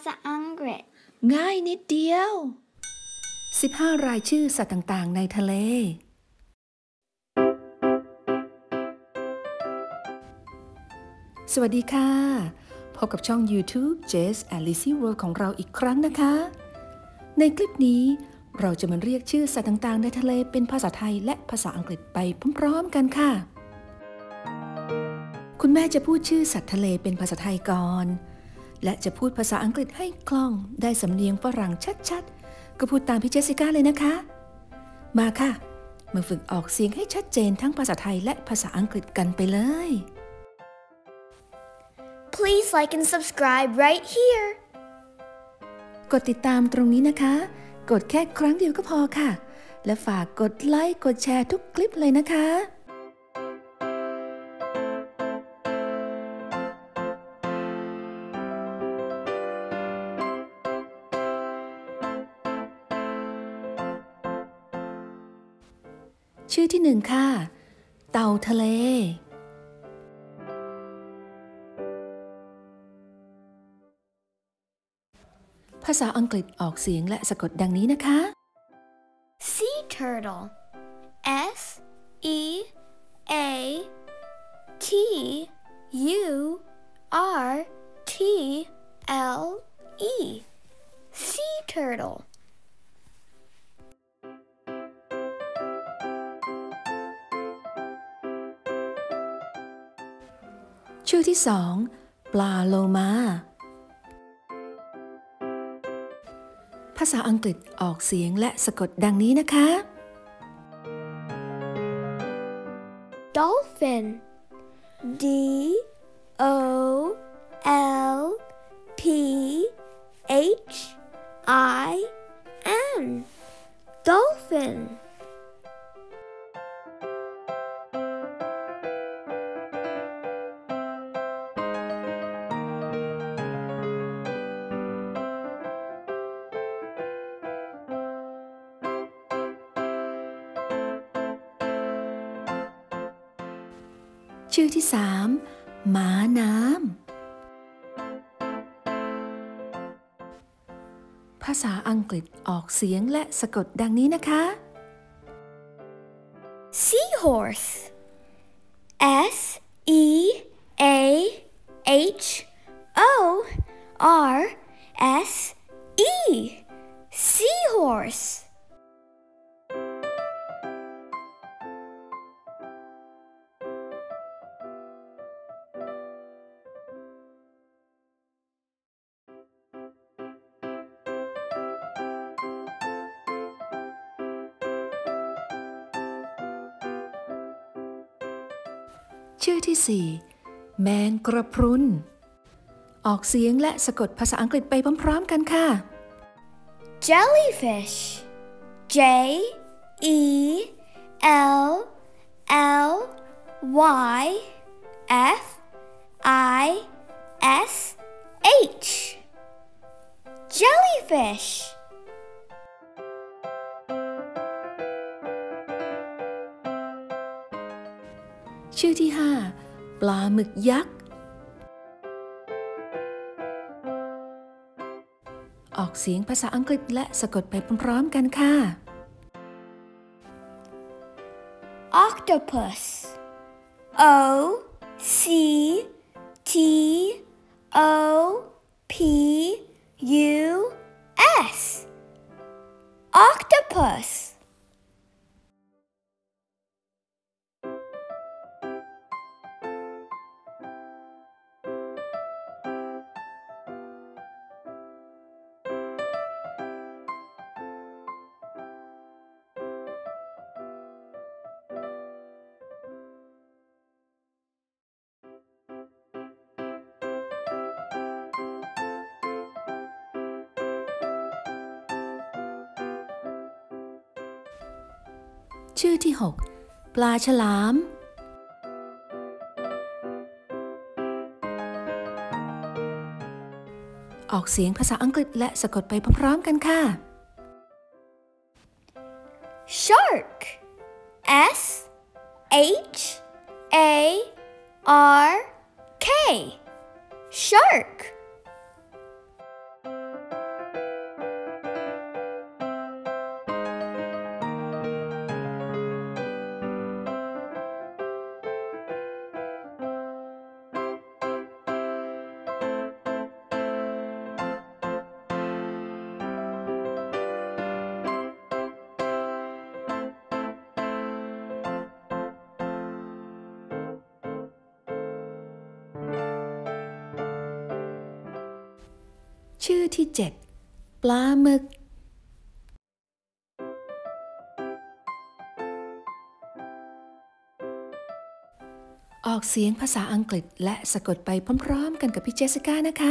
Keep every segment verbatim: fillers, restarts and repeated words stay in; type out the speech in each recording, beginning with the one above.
ษาอังกฤษง่ายนิดเดียวสิบห้ารายชื่อสัตว์ต่างๆในทะเลสวัสดีค่ะพบกับช่อง YouTube Jess and Lizzie World ของเราอีกครั้งนะคะในคลิปนี้เราจะมาเรียกชื่อสัตว์ต่างๆในทะเลเป็นภาษาไทยและภาษาอังกฤษไปพร้อมๆกันค่ะคุณแม่จะพูดชื่อสัตว์ทะเลเป็นภาษาไทยก่อนและจะพูดภาษาอังกฤษให้คล่องได้สำเนียงฝรั่งชัดๆก็พูดตามพี่เจสสิก้าเลยนะคะมาค่ะมาฝึกออกเสียงให้ชัดเจนทั้งภาษาไทยและภาษาอังกฤษกันไปเลย Please like and subscribe right here กดติดตามตรงนี้นะคะกดแค่ครั้งเดียวก็พอค่ะและฝากกดไลค์กดแชร์ทุกคลิปเลยนะคะชื่อที่หนึ่งค่ะเต่าทะเลภาษาอังกฤษออกเสียงและสะกดดังนี้นะคะ Sea turtle S E A T U R T L E Sea turtle ชื่อที่สองปลาโลมาภาษาอังกฤษออกเสียงและสะกดดังนี้นะคะ Dolphin D O L P H I N Dolphin ชื่อที่สามหมาน้ำภาษาอังกฤษออกเสียงและสะกดดังนี้นะคะ Seahorse S E A H O R S E Seahorse ชื่อที่สี่แมงกระพรุนออกเสียงและสะกดภาษาอังกฤษไปพร้อมๆกันค่ะ Jellyfish J E L L Y F I S H Jellyfish ชื่อที่ห้าปลาหมึกยักษ์ออกเสียงภาษาอังกฤษและสะกดไปพร้อมๆกันค่ะ Octopus O C T O P U S Octopus ชื่อที่หกปลาฉลามออกเสียงภาษาอังกฤษและสะกดไปพร้อมๆกันค่ะ Shark S H A R K Shark ที่เจ็ดปลาหมึกออกเสียงภาษาอังกฤษและสะกดไปพร้อมๆกันกับพี่เจสสิก้านะคะ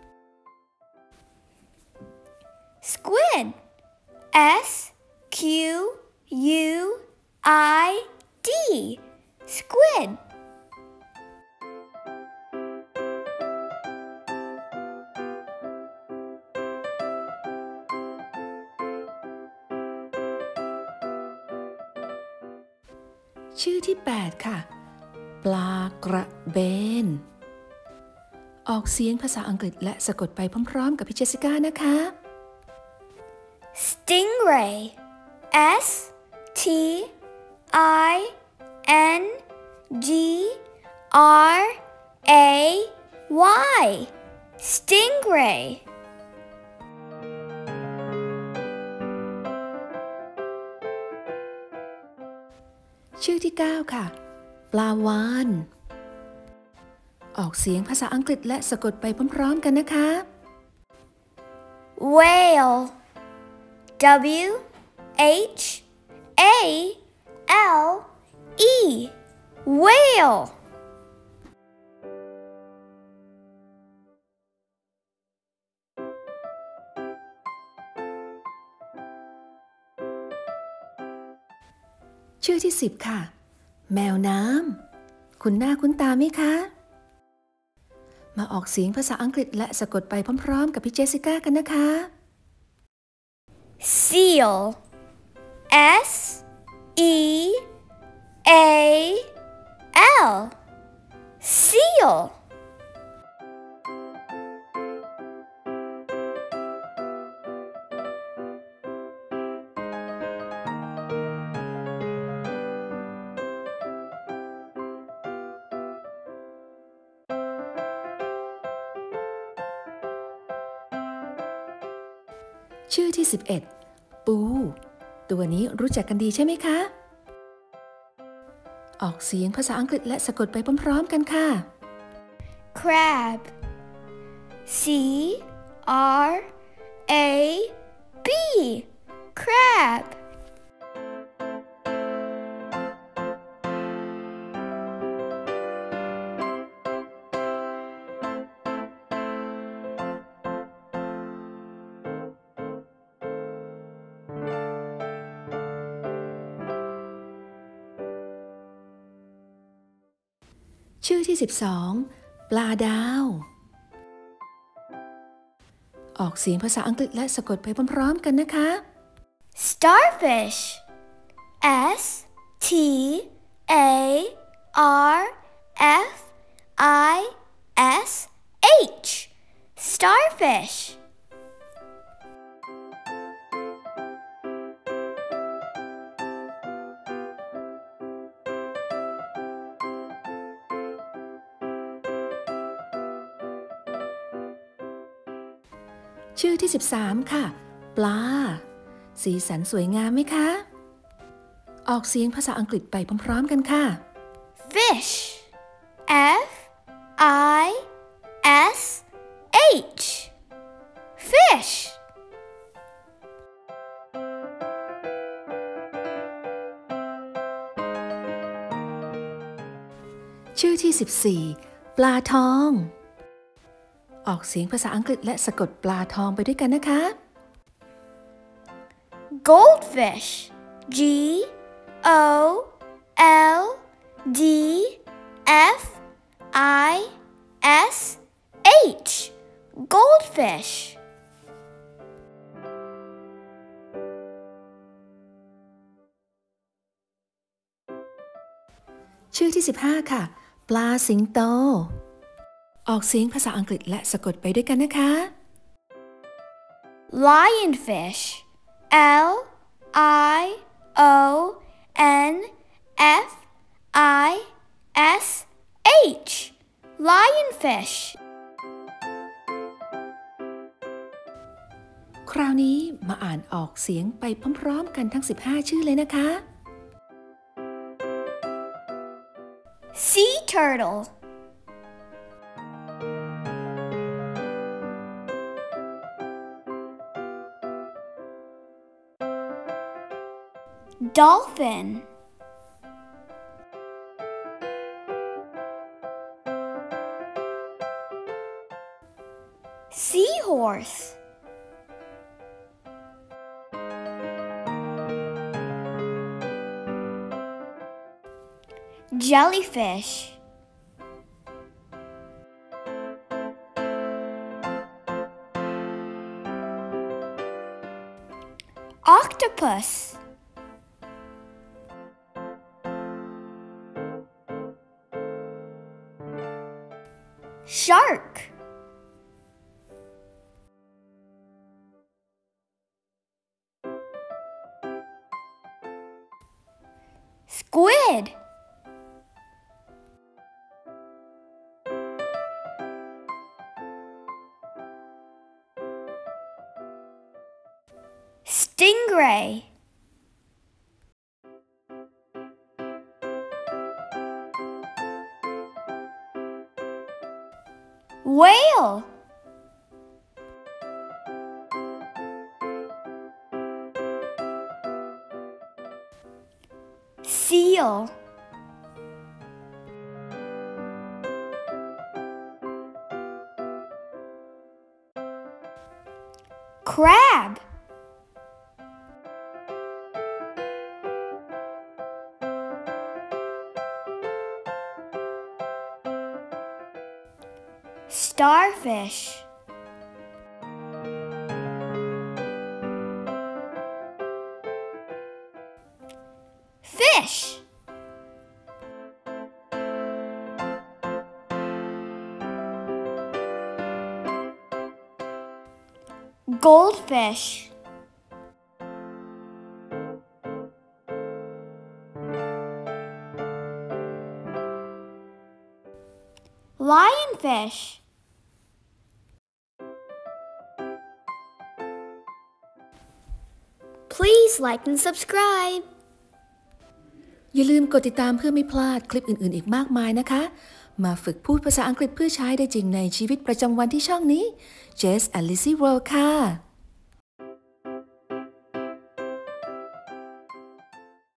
Squid S Q U I D Squid ชื่อที่แปดค่ะปลากระเบนออกเสียงภาษาอังกฤษและสะกดไปพร้อมๆกับพี่เจสสิก้านะคะ Stingray S T I N G R A Y Stingray ชื่อที่เก้าค่ะปลาวาฬออกเสียงภาษาอังกฤษและสะกดไปพร้อมๆกันนะคะ Whale W H A L E Whale ชื่อที่สิบค่ะแมวน้ำคุณหน้าคุ้นตาไหมคะมาออกเสียงภาษาอังกฤษและสะกดไปพร้อมๆกับพี่เจสสิก้ากันนะคะ Seal S E A L Seal ชื่อที่สิบเอ็ดปูตัวนี้รู้จักกันดีใช่ไหมคะออกเสียงภาษาอังกฤษและสะกดไปพร้อมๆกันค่ะ Crab C R A B Crab ชื่อที่สิบสองปลาดาวออกเสียงภาษาอังกฤษและสะกดไปพร้อมๆกันนะคะ Starfish S T A R F I S H Starfish ชื่อที่สิบสามค่ะปลาสีสันสวยงามไหมคะออกเสียงภาษาอังกฤษไปพร้อมๆกันค่ะ Fish F I S H Fish ชื่อที่สิบสี่ปลาทองออกเสียงภาษาอังกฤษและสะกดปลาทองไปด้วยกันนะคะ Goldfish G O L D F I S H Goldfish ชื่อที่สิบห้าค่ะปลาสิงโตออกเสียงภาษาอังกฤษและสะกดไปด้วยกันนะคะ Lionfish L I O N F I S H Lionfish คราวนี้มาอ่านออกเสียงไปพร้อมๆกันทั้งสิบห้าชื่อเลยนะคะ Sea turtle dolphin, seahorse, jellyfish, octopus, shark, squid, stingray, whale, seal, crab, starfish, fish, goldfish, lionfish, please like and subscribe. อย่าลืมกดติดตามเพื่อไม่พลาดคลิปอื่นๆอีกมากมายนะคะ มาฝึกพูดภาษาอังกฤษเพื่อใช้ได้จริงในชีวิตประจำวันที่ช่องนี้ Jess and Lizzie World ค่ะ